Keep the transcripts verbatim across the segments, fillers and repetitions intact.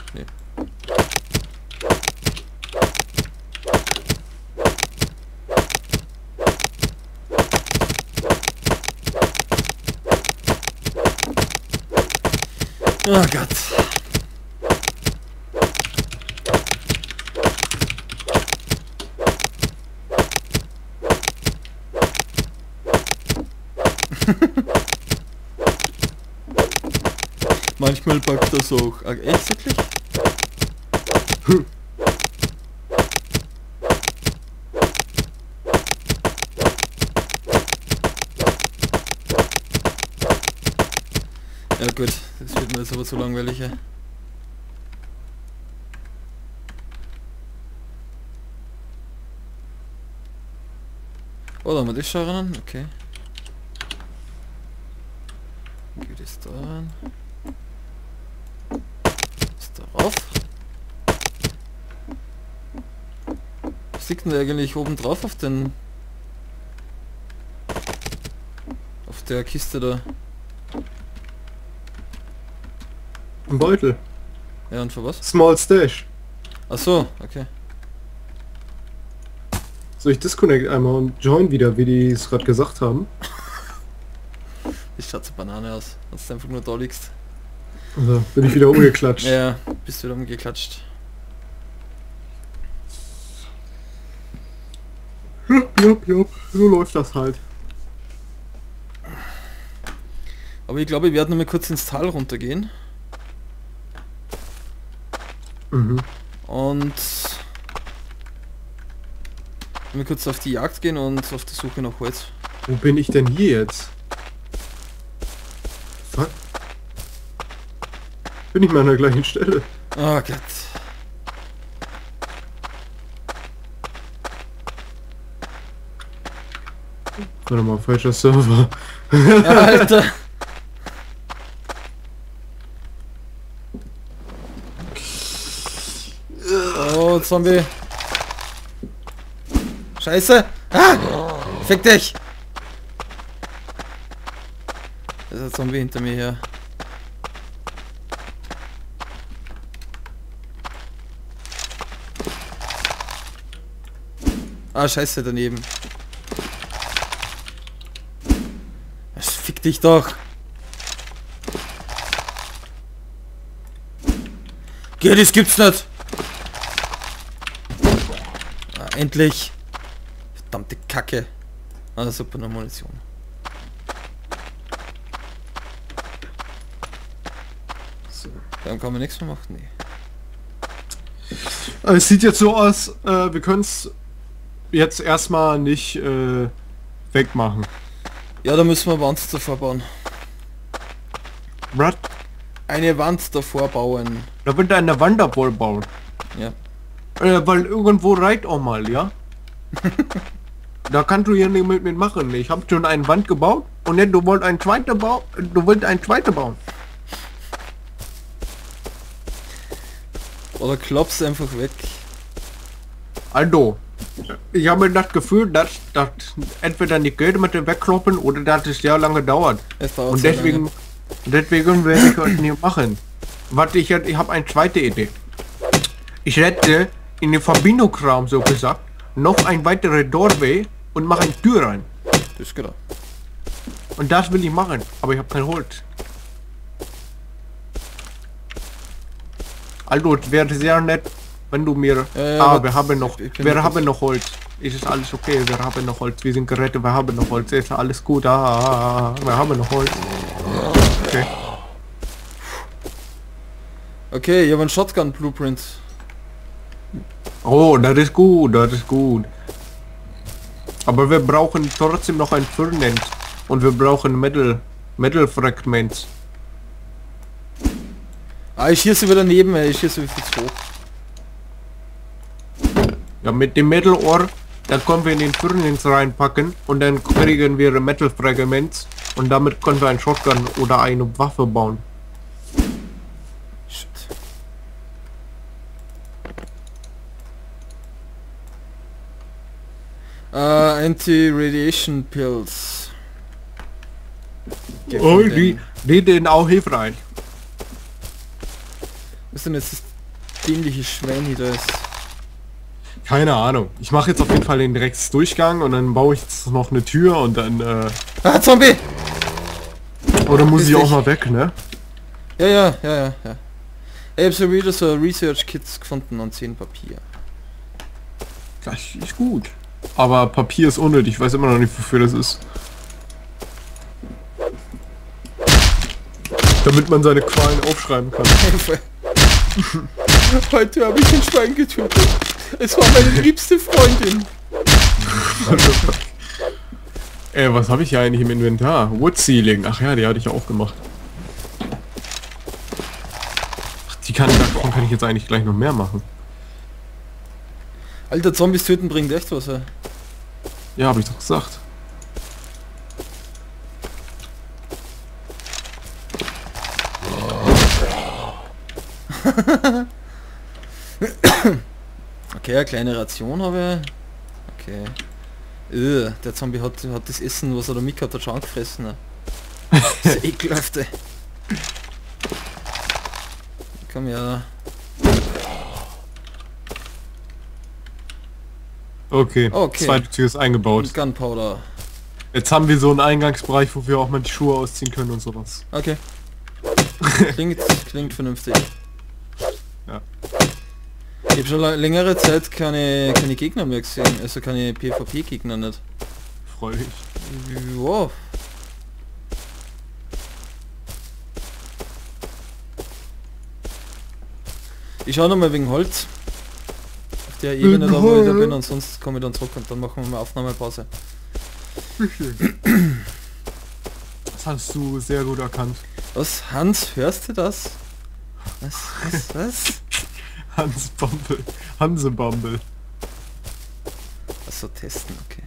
Nee. Oh Gott. Manchmal packt das auch. Ah, echt wirklich? Hm. Ja gut, das wird mir jetzt aber zu langweilig. Ja. Oh, da haben wir das schon ran. Okay. Geht es da ran? Ist darauf? Was liegt denn da eigentlich oben drauf auf den... auf der Kiste da? Ein Beutel. Ja, und für was? Small Stash. Ach so, okay. So, ich disconnect einmal und join wieder, wie die es gerade gesagt haben. Das schaut so Banane aus, als du einfach nur da liegst. Also, bin ich wieder umgeklatscht. Ja, bist wieder umgeklatscht. Jupp, jupp, jupp. So läuft das halt. Aber ich glaube, ich werde noch mal kurz ins Tal runtergehen. Mhm. Und mal kurz auf die Jagd gehen und auf der Suche nach Holz. Wo bin ich denn hier jetzt? Fuck. Bin ich mal an der gleichen Stelle? Oh Gott. Warte mal, falscher Server. Alter. Oh, Zombie. Scheiße. Ah! Fick dich. Da ist ein Zombie hinter mir her. Ah, scheiße, daneben. Fick dich doch. Geh, das gibt's nicht. Ah, endlich. Verdammte Kacke. Ah, super, eine Munition. So, dann kann man nichts mehr machen. Nee. Aber es sieht jetzt so aus, äh, wir können es jetzt erstmal nicht äh, wegmachen. Ja, da müssen wir Wand davor bauen. Brad, Eine Wand davor bauen. da wird eine Wanderwall bauen. Ja. Äh, weil irgendwo reicht auch mal, ja? Da kannst du ja nicht mit, mit machen. Ich habe schon eine Wand gebaut und jetzt du wollt ein zweiter bauen. Du willst ein zweiter bauen. Oder klopf's einfach weg. Also, ich habe das Gefühl, dass das entweder nicht geht mit dem Wegkloppen oder dass es sehr lange dauert. Es dauert Und sehr deswegen, lange. deswegen werde ich das nicht machen. Warte, ich, ich habe eine zweite Idee. Ich hätte in den Verbindungsraum so gesagt noch ein weiterer Doorway und mache eine Tür rein. Das geht auch. Und das will ich machen, aber ich habe kein Holz. Also, es wäre sehr nett, wenn du mir... Äh, ah, was- wir haben noch... ich bin Wir mit haben das- noch Holz. Ist es alles okay? Wir haben noch Holz. Wir sind gerettet, wir haben noch Holz. Ist alles gut? Ah, ah, ah, wir haben noch Holz. Okay. Okay, ich habe einen Shotgun Blueprint. Oh, das ist gut, das ist gut. Aber wir brauchen trotzdem noch ein Firnend. Und wir brauchen Metal... Metal-Fragments. Ah, ich schieße wieder daneben, ey. Ich schieße wie viel zu hoch. Ja, mit dem Metal-Ohr, da können wir in den Firnens reinpacken und dann kriegen wir Metal-Fragments und damit können wir ein Shotgun oder eine Waffe bauen. Shit. Äh, Anti-Radiation Pills. Oh, die, die sind auch hilfreich. Was ist denn jetzt das dämliche Schwein hier da ist. Keine Ahnung. Ich mache jetzt auf jeden Fall den Drecksdurchgang und dann baue ich jetzt noch eine Tür und dann... Äh, Ah, Zombie! oder muss ich Ist auch nicht- mal weg, ne? Ja, ja, ja, ja, ja. Ich hab so wieder so Research Kits gefunden und zehn Papier. Das ist gut. Aber Papier ist unnötig. Ich weiß immer noch nicht, wofür das ist. Damit man seine Qualen aufschreiben kann. Heute habe ich ein Schwein getötet. Es war meine liebste Freundin. Ey, was habe ich hier eigentlich im Inventar? Wood Ceiling. Ach ja, die hatte ich auch gemacht. Ach, die kann, davon kann ich jetzt eigentlich gleich noch mehr machen. Alter, Zombies töten bringt echt was, ey. Ja, habe ich doch gesagt. Okay, eine kleine Ration habe ich. Okay. Ugh, der Zombie hat, hat das Essen, was er da mitgehabt hat, schon angefressen. Ne? Das ist ekelhaft, ey. Komm her. Okay, Okay. zweite Tür ist eingebaut. Und Gunpowder. Jetzt haben wir so einen Eingangsbereich, wo wir auch mal die Schuhe ausziehen können und sowas. Okay. Klingt, klingt vernünftig. Ja. Ich habe schon la- längere Zeit keine, keine Gegner mehr gesehen, also keine PvP-Gegner nicht. Freu dich. Ja. Ich schau noch mal wegen Holz. Auf der Ebene da, wo ich da bin, und sonst komme ich dann zurück und dann machen wir mal Aufnahmepause. Das hast du sehr gut erkannt. Was? Hans, hörst du das? Was? Was? Was? Hans Bumble. Hanse Bumble. Achso, testen, okay.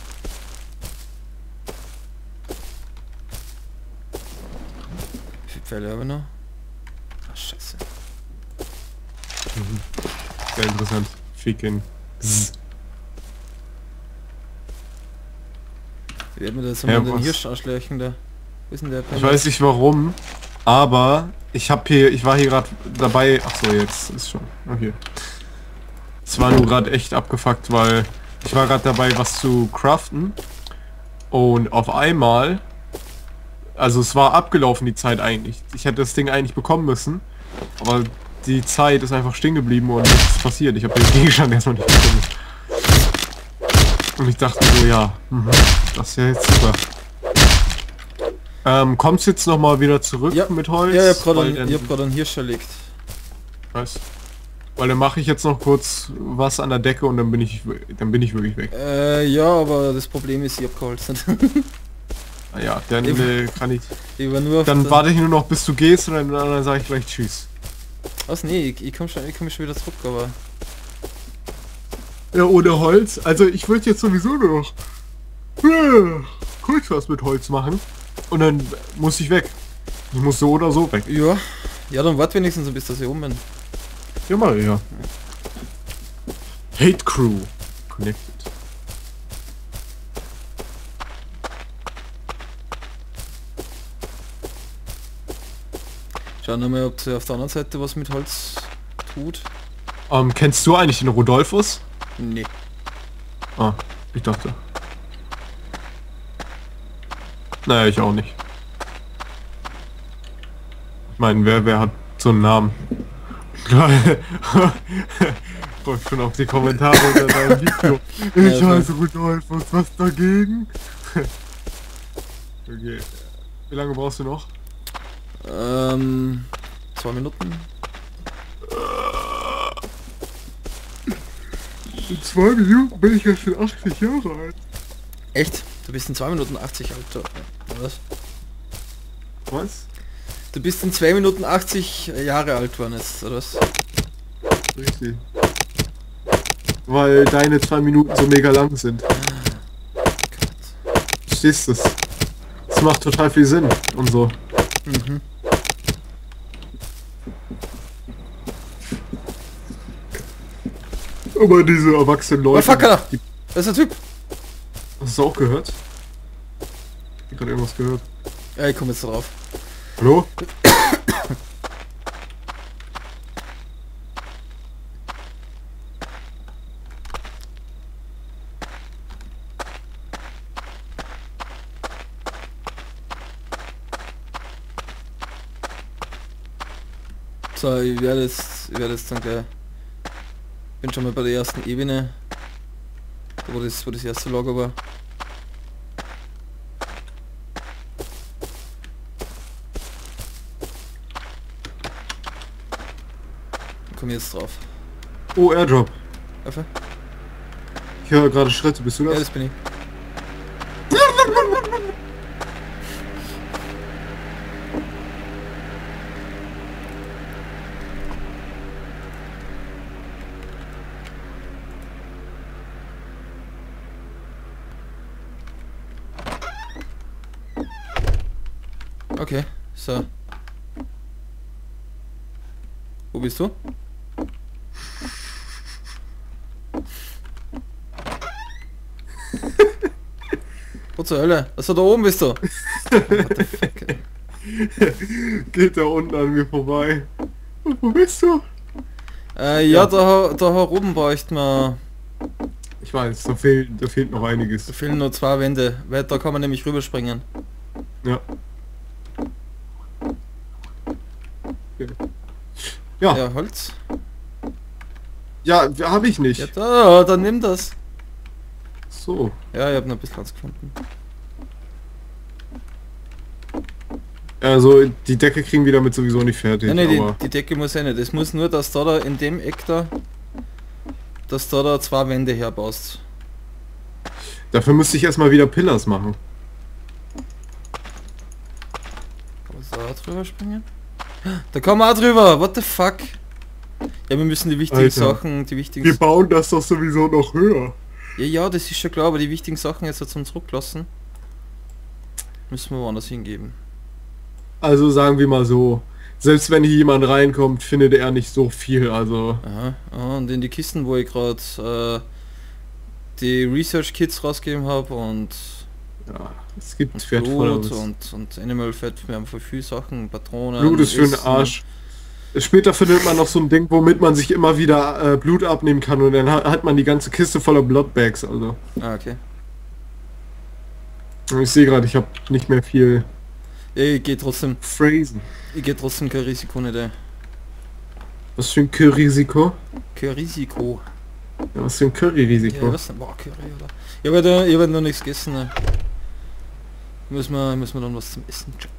Wie viele Pfeile habe ich noch? Ach, scheiße. Mhm. Sehr interessant. Ficken. Zzz. Wie werden wir das Ja, um den was? Hirsch anschleichen da? Wo ist denn der Ich weiß nicht warum, aber ich habe hier, ich war hier gerade dabei. Ach so, jetzt ist schon. Okay. Es war nur gerade echt abgefuckt, weil ich war gerade dabei, was zu craften und auf einmal, also es war abgelaufen die Zeit eigentlich. Ich hätte das Ding eigentlich bekommen müssen, aber die Zeit ist einfach stehen geblieben und nichts ist passiert. Ich habe den Gegenstand erstmal nicht bekommen. Und ich dachte so, ja, mhm, das ist ja jetzt super. Ähm, kommst jetzt noch mal wieder zurück Ja. mit Holz? Ja, ich hab gerade Weil einen, dann- ich hab grad einen Hirsch erlegt. Was? Weil dann mache ich jetzt noch kurz was an der Decke und dann bin ich dann bin ich wirklich weg. Äh, ja, aber das Problem ist, ich hab geholzt. Ah ja, dann Ich- äh, kann ich. Ich war nur auf Dann der... warte ich nur noch bis du gehst und dann, dann sage ich gleich tschüss. Was? Nee, ich, ich komm schon, ich komm schon wieder zurück, aber... Ja, ohne Holz. Also ich würde jetzt sowieso nur noch äh, kurz was mit Holz machen und dann muss ich weg. Ich muss so oder so weg. Ja. Ja, dann wart wenigstens, bis dass ich oben bin. Ja mal, ja. Hate Crew connected. Schauen wir mal, ob sie auf der anderen Seite was mit Holz tut. Ähm, kennst du eigentlich den Rodolphus? Nee. Ah, ich dachte. Naja, ich auch nicht. Ich meine, wer, wer hat so einen Namen? Freut schon auf die Kommentare unter deinem Video. Ich Ja, heiße Rodolphus, was dagegen? Okay. Wie lange brauchst du noch? Ähm... Zwei Minuten? In zwei Minuten bin ich ja schon achtzig Jahre alt. Echt? Du bist in zwei Minuten achtzig alt, oder was? Was? Du bist in zwei Minuten achtzig Jahre alt geworden jetzt, oder was? Richtig. Weil deine zwei Minuten so mega lang sind. Verstehst du es? Das macht total viel Sinn und so. Mhm. Aber diese erwachsenen Oh Leute... fuck, Alter! die, Das ist der Typ! hast du auch gehört? Ich hab gerade irgendwas gehört. Ja, ich komme jetzt drauf. Hallo? So, ich werde jetzt, ich werde jetzt dann gleich, bin schon mal bei der ersten Ebene, wo das, wo das erste Lager war. Komm jetzt drauf. Oh, Airdrop. Einfach? Ich höre gerade Schritte, bist du das? Ja, das bin ich. Okay, so. Wo bist du? Wo zur Hölle? Also da oben bist du. What the fuck, ey. Geht da unten an mir vorbei. Wo bist du? Äh, ja, Ja. da, da oben bräuchte man... Ich weiß, da fehlt, da fehlt noch einiges. Da fehlen nur zwei Wände, weil da kann man nämlich rüberspringen. Ja. Okay. Ja, ja, Ja, Holz. ja habe ich nicht. Ja, da, dann nimm das. So. Ja, ich habe noch ein bisschen Holz gefunden. Also die Decke kriegen wir damit sowieso nicht fertig. Nein, nein, aber die, die Decke muss ja nicht. Es muss nur, dass da, da in dem Eck da, dass da da zwei Wände herbaust. dafür müsste ich erstmal wieder Pillars machen. Kann man da drüber springen? Da kann man auch drüber, what the fuck? Ja, wir müssen die wichtigen Alter. Sachen, die wichtigen... Wir bauen das doch sowieso noch höher. Ja, ja, das ist schon klar, aber die wichtigen Sachen jetzt zum Zurücklassen müssen wir woanders hingeben. Also sagen wir mal so, selbst wenn hier jemand reinkommt, findet er nicht so viel, also... Aha, ah, und in die Kisten, wo ich gerade äh, die Research Kits rausgegeben habe und, Ja, es gibt und wertvolleres. Blut und, und Animal Fat, wir haben voll viel Sachen, Patronen... Blut ist für den Essen. Arsch. Später findet man noch so ein Ding, womit man sich immer wieder äh, Blut abnehmen kann und dann hat, hat man die ganze Kiste voller Bloodbags, also... Ah, okay. Ich sehe gerade, ich habe nicht mehr viel Ja, ich gehe trotzdem, Phrasen. ich gehe trotzdem kein Risiko nicht ein. Was für ein Curry-Risiko? Kein Risiko. Ja, was für ein Ja, Curry-Risiko? was denn? Boah, Curry, oder? Ich habe ja, ich hab ja noch nichts gegessen. Ne? Müssen wir, müssen wir dann was zum Essen checken.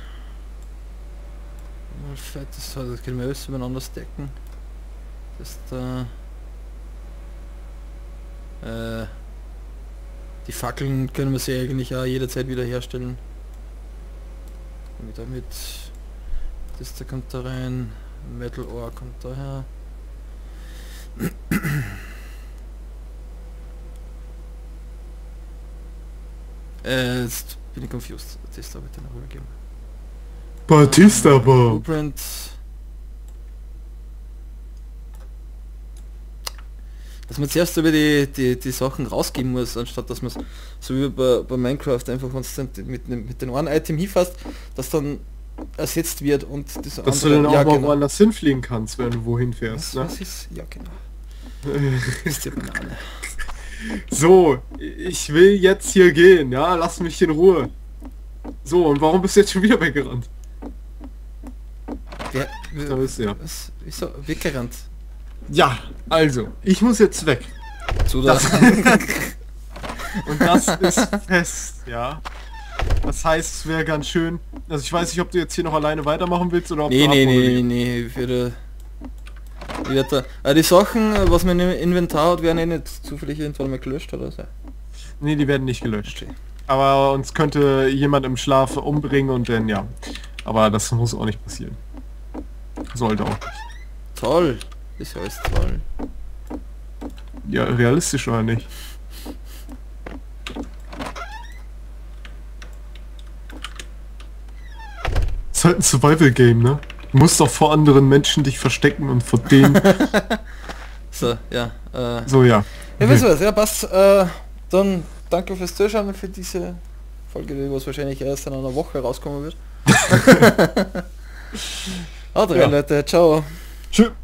Mal fett, das, das können wir alles übereinander stacken. Das ist da... Äh, die Fackeln können wir sie eigentlich auch jederzeit wieder herstellen. Und damit... Das da kommt da rein. Metal Ore kommt daher. Äh, jetzt bin ich confused. Das da bitte noch rübergeben. Batista Bomb. Blueprint. Dass man zuerst über die, die, die Sachen rausgeben muss, anstatt dass man es so wie bei, bei Minecraft einfach konstant mit, dem- mit dem einen Item hinfasst, das dann ersetzt wird und das Dass du dann auch ja, mal genau. woanders hinfliegen kannst, wenn du wohin fährst. Was, Ne? was ist? Ja genau. Ist die Banane. So, ich will jetzt hier gehen, ja, lass mich in Ruhe. So, und warum bist du jetzt schon wieder weggerannt? Wer, Da bist du ja. was? Wieso? Weggerannt. Ja, also, ich muss jetzt weg. Zu da. Und das ist fest, ja. Das heißt, es wäre ganz schön. Also ich weiß nicht, ob du jetzt hier noch alleine weitermachen willst oder ob Nee, du nee, abholen nee, willst. nee, ich würde... Ich werde da... Äh, die Sachen, äh, was man im Inventar hat, werden eh nicht zufällig irgendwann mal gelöscht oder so. Nee, die werden nicht gelöscht. Okay. Aber uns könnte jemand im Schlaf umbringen und dann ja. Aber das muss auch nicht passieren. Sollte auch nicht. Toll! Ist ja alles toll. Ja, realistisch oder nicht? Ist halt ein Survival-Game, ne? Du musst doch vor anderen Menschen dich verstecken und vor denen... So, ja. Äh, So, ja. ja, weißt du was? Ja, passt. Äh, dann danke fürs Zuschauen für diese Folge, die was wahrscheinlich erst in einer Woche rauskommen wird. Also, Ja. Leute, ciao. Tschüss.